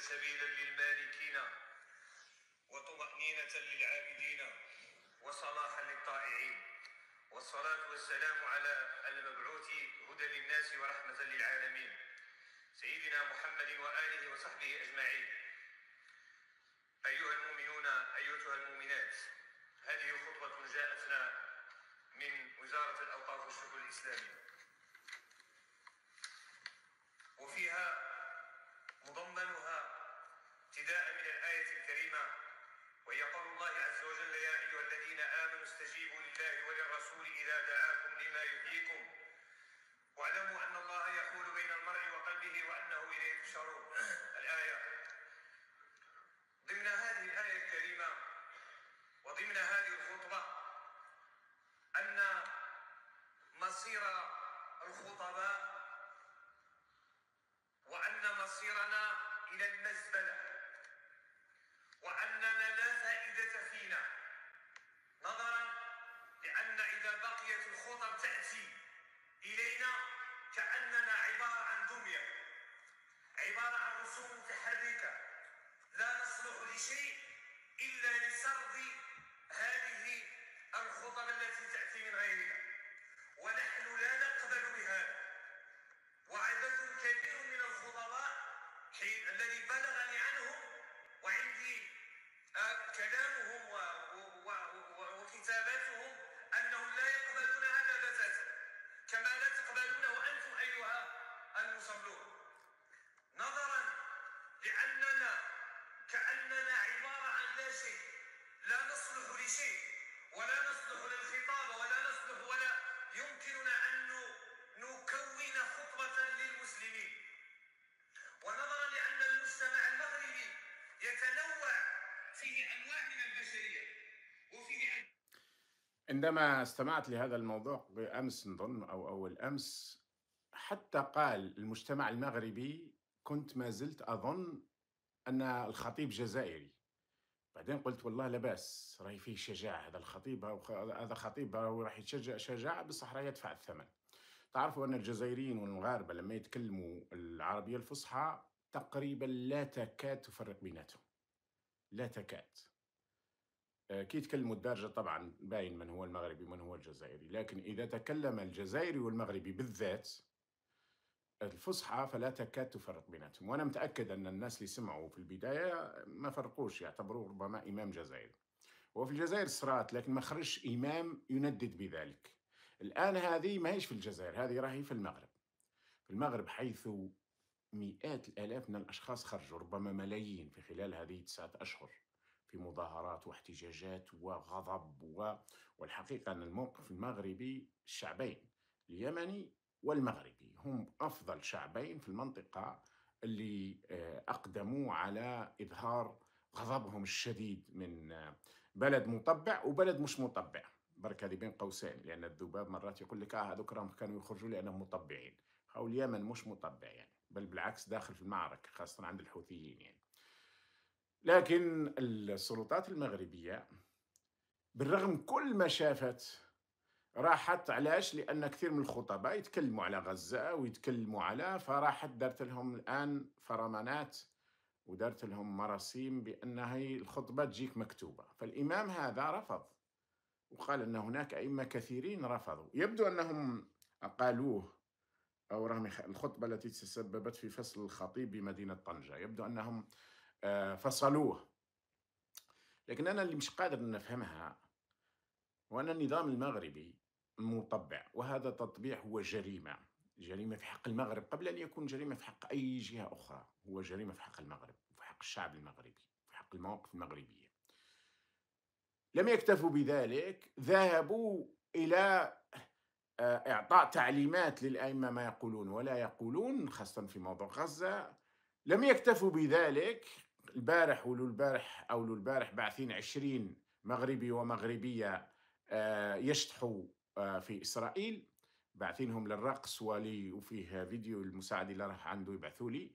سبيلا للمالكين وطمأنينة للعابدين وصلاحا للطائعين، والصلاة والسلام على المبعوث هدى للناس ورحمة للعالمين سيدنا محمد وآله وصحبه أجمعين. أيها المؤمنون أيتها المؤمنات، هذه خطبة جاءتنا من وزارة الأوقاف والشؤون الإسلامية، وفيها مضمنها ابتداء من الآية الكريمة وهي قول الله عز وجل: يا أيها الذين آمنوا استجيبوا لله وللرسول إذا دعاكم لما يحييكم واعلموا أن الله يحول بين المرء وقلبه وأنه إليه تحشرون. الآية. ضمن هذه الآية الكريمة وضمن هذه الخطبة أن مصير الخطباء وأن مصيرنا إلى المزبلة، وأننا لا فائدة فينا، نظرا لأن إذا بقيت الخطب تأتي إلينا كأننا عبارة عن دمية، عبارة عن رسوم متحركة لا نصلح لشيء إلا لسرد هذه الخطب التي تأتي من غيرنا، ونحن لا نقبل بهذا. وعدد كبير من الخطباء الذي بلغني عنهم وعندي كلامهم وكتاباتهم أنهم لا يقبلون هذا بتاتا، كما لا تقبلونه أنتم أيها المصلون، نظرا لأننا كأننا عبارة عن لا شيء، لا نصلح لشيء ولا نصلح للخطابة ولا نصلح ولا يمكننا أن نكون خطبة للمسلمين. ونظرا لأن المجتمع المغربي يتنوع فيه أنواع من البشرية وفيه عندما استمعت لهذا الموضوع أمس نظن أو أول أمس، حتى قال المجتمع المغربي، كنت ما زلت أظن أن الخطيب جزائري. بعدين قلت والله لا بأس، راهي فيه شجاعة هذا الخطيب، هذا خطيب راح يتشجع شجاعة، بصح راح يدفع الثمن. تعرفوا أن الجزائريين والمغاربة لما يتكلموا العربية الفصحى تقريبا لا تكاد تفرق بيناتهم، لا تكاد. كي يتكلموا الدارجة طبعا باين من هو المغربي ومن هو الجزائري، لكن إذا تكلم الجزائري والمغربي بالذات الفصحى فلا تكاد تفرق بيناتهم. وأنا متأكد أن الناس اللي سمعوا في البداية ما فرقوش، يعتبروه ربما إمام جزائري. وفي الجزائر صرات، لكن ما خرج إمام يندد بذلك. الآن هذه ما هيش في الجزائر، هذه راهي في المغرب. في المغرب حيث مئات الآلاف من الأشخاص خرجوا، ربما ملايين، في خلال هذه 9 أشهر في مظاهرات واحتجاجات وغضب والحقيقة أن الموقف المغربي، الشعبين اليمني والمغربي هم أفضل شعبين في المنطقة اللي أقدموا على إظهار غضبهم الشديد من بلد مطبع وبلد مش مطبع. برك هذه بين قوسين، لأن الذباب مرات يقول لك هذوك راهم كانوا يخرجوا لأنهم مطبعين، أو اليمن مش مطبع يعني، بل بالعكس داخل في المعركة خاصة عند الحوثيين يعني. لكن السلطات المغربية بالرغم كل ما شافت راحت. علاش؟ لأن كثير من الخطباء يتكلموا على غزة ويتكلموا على، فراحت دارت لهم الآن فرمانات ودارت لهم مراسيم بأن هي الخطبة تجيك مكتوبة. فالإمام هذا رفض وقال أن هناك أئمة كثيرين رفضوا، يبدو أنهم أقالوه أو رغم الخطبة التي تسببت في فصل الخطيب بمدينة طنجة، يبدو أنهم فصلوه. لكن أنا اللي مش قادر نفهمها وأن النظام المغربي مطبع، وهذا تطبيع هو جريمة، جريمة في حق المغرب قبل أن يكون جريمة في حق أي جهة أخرى، هو جريمة في حق المغرب وفي حق الشعب المغربي وفي حق المواقف المغربية. لم يكتفوا بذلك، ذهبوا إلى إعطاء تعليمات للأئمة ما يقولون ولا يقولون، خاصة في موضوع غزة. لم يكتفوا بذلك، البارح أولو البارح باعثين 20 مغربي ومغربية يشطحوا في إسرائيل، باعثينهم للرقص وفيه فيديو المساعد اللي راح عنده يبعثوا لي،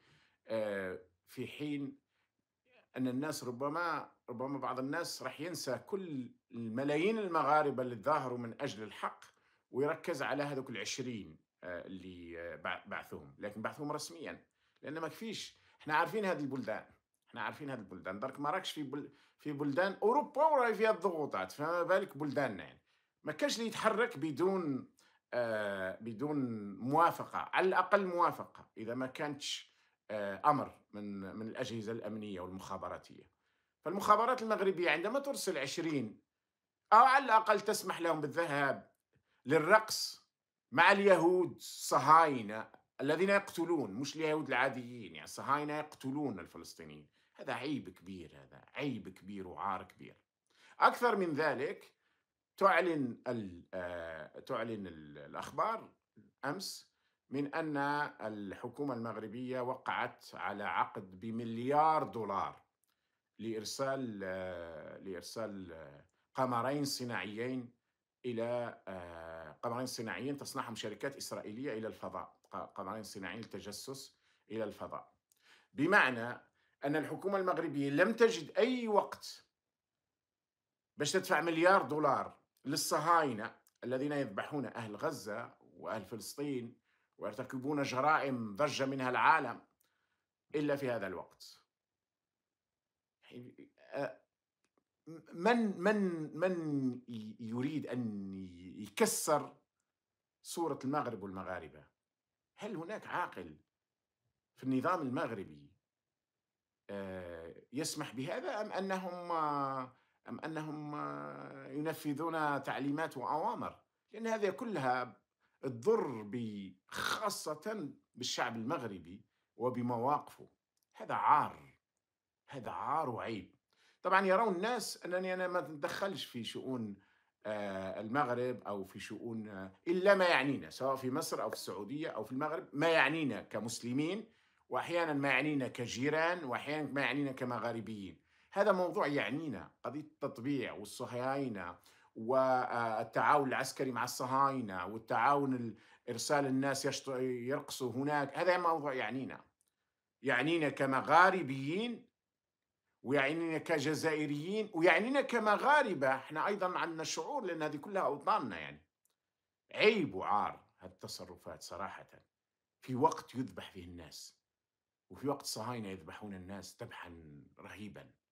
في حين أن الناس ربما بعض الناس راح ينسى كل الملايين المغاربة اللي ظاهروا من أجل الحق ويركز على هذوك 20 اللي بعثوهم، لكن بعثوهم رسميا، لأن ما كفيش. احنا عارفين هذه البلدان، احنا عارفين هذه البلدان، درك ما راكش في بلدان اوروبا وراهي فيها الضغوطات، فما بالك بلداننا يعني. ما كانش اللي يتحرك بدون موافقه، على الاقل موافقه اذا ما كانتش امر من الاجهزه الامنيه والمخابراتيه. فالمخابرات المغربيه عندما ترسل 20 او على الاقل تسمح لهم بالذهاب للرقص مع اليهود الصهاينة الذين يقتلون، مش اليهود العاديين، يعني الصهاينة يقتلون الفلسطينيين. هذا عيب كبير، هذا عيب كبير وعار كبير. أكثر من ذلك، تعلن الأخبار أمس من أن الحكومة المغربية وقعت على عقد بمليار دولار لإرسال قمرين صناعيين إلى قمرين صناعيين تصنعهم شركات إسرائيلية إلى الفضاء، قمرين صناعيين للتجسس إلى الفضاء. بمعنى أن الحكومة المغربية لم تجد أي وقت باش تدفع مليار دولار للصهاينة الذين يذبحون أهل غزة وأهل فلسطين ويرتكبون جرائم ضج منها العالم إلا في هذا الوقت. من يريد أن يكسر صورة المغرب والمغاربة؟ هل هناك عاقل في النظام المغربي يسمح بهذا، أم أنهم ينفذون تعليمات وأوامر؟ لأن هذه كلها تضر خاصة بالشعب المغربي وبمواقفه. هذا عار، هذا عار وعيب. طبعا يرون الناس أنني أنا ما نتدخلش في شؤون المغرب أو في شؤون إلا ما يعنينا، سواء في مصر أو في السعودية أو في المغرب، ما يعنينا كمسلمين، وأحيانا ما يعنينا كجيران، وأحيانا ما يعنينا كمغاربيين. هذا موضوع يعنينا، قضية التطبيع والصهاينة والتعاون العسكري مع الصهاينة والتعاون إرسال الناس يرقصوا هناك. هذا موضوع يعنينا كمغاربيين، ويعنينا كجزائريين، ويعنينا كمغاربة. احنا أيضا عندنا شعور، لأن هذه كلها أوطاننا يعني. عيب وعار هذه التصرفات صراحة، في وقت يذبح فيه الناس، وفي وقت صهاينة يذبحون الناس ذبحا رهيبا.